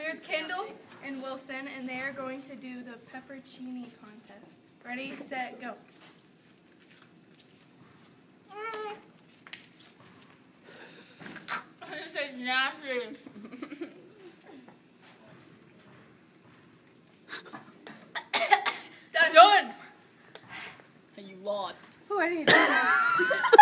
Here, Kendall and Wilson, and they are going to do the peppercini contest. Ready, set, go. This is nasty. Done. You lost. Oh, I need